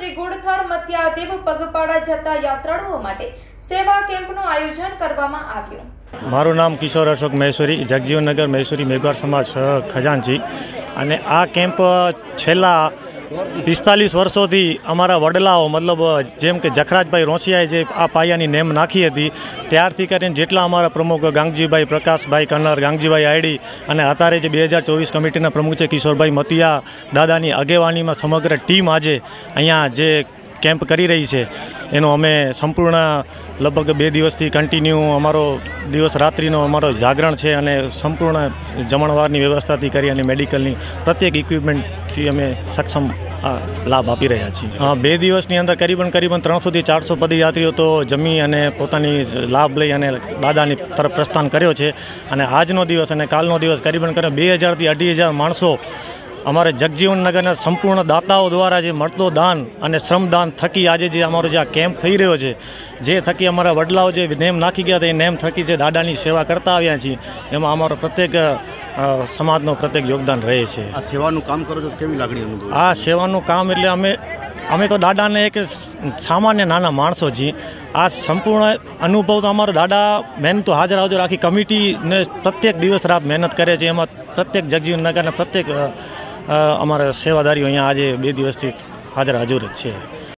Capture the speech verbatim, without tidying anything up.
શ્રી ગુડથર મધ્યાદેવ પગપાળા જતા યાત્રાળુઓ માટે સેવા કેમ્પનું આયોજન કરવામાં આવ્યું। મારું નામ કિશોર અશોક મહેશ્વરી, જગજીવનનગર મહેશ્વરી મેઘવાર સમાજ ખજાનચી। અને આ કેમ્પ છેલ્લા પિસ્તાલીસ વર્ષોથી અમારા વડલાઓ મતલબ જેમ કે જખરાજભાઈ રોંસિયાએ જે આ પાયાની નેમ નાખી હતી ત્યારથી કરીને જેટલા અમારા પ્રમુખ ગાંગજીભાઈ પ્રકાશભાઈ કન્નર, ગાંગજીભાઈ આયડી અને અત્યારે જે બે હજાર ચોવીસ કમિટીના પ્રમુખ છે કિશોરભાઈ મતિયા દાદાની આગેવાનીમાં સમગ્ર ટીમ આજે અહીંયા જે કેમ્પ કરી રહી છે એનો અમે સંપૂર્ણ લગભગ બે દિવસથી કન્ટિન્યુ અમારો દિવસ રાત્રિનો અમારો જાગરણ છે અને સંપૂર્ણ જમણવારની વ્યવસ્થાથી કરી અને મેડિકલની પ્રત્યેક ઇક્વિપમેન્ટથી અમે સક્ષમ આ લાભ આપી રહ્યા છીએ। બે દિવસની અંદર કરીબન કરીબન ત્રણસોથી ચારસો પદયાત્રીઓ તો જમી અને પોતાની લાભ લઈ અને દાદાની તરફ પ્રસ્થાન કર્યો છે। અને આજનો દિવસ અને કાલનો દિવસ કરીબન કરે બે હજારથી અઢી હજાર માણસો અમારે જગજીવનનગરના સંપૂર્ણ દાતાઓ દ્વારા જે મળતો દાન અને શ્રમદાન થકી આજે જે અમારો જે આ કેમ્પ થઈ રહ્યો છે જે થકી અમારા વડલાઓ જે નેમ નાખી ગયા હતા એ નેમ થકી જે દાદાની સેવા કરતા આવ્યા છીએ એમાં અમારો પ્રત્યેક સમાજનો પ્રત્યેક યોગદાન રહે છે। આ સેવાનું કામ કરો છો કેવી લાગણી અનુભવ? આ સેવાનું કામ એટલે અમે અમે તો દાદાને એક સામાન્ય નાના માણસો છીએ। આ સંપૂર્ણ અનુભવ તો અમારો દાદા મહેનત તો હાજર હાજર આખી કમિટીને પ્રત્યેક દિવસ રાત મહેનત કરે છે એમાં પ્રત્યેક જગજીવનનગરના પ્રત્યેક અમારા સેવાદારીઓ અહીંયા આજે બે દિવસથી હાજર હાજર જ છે।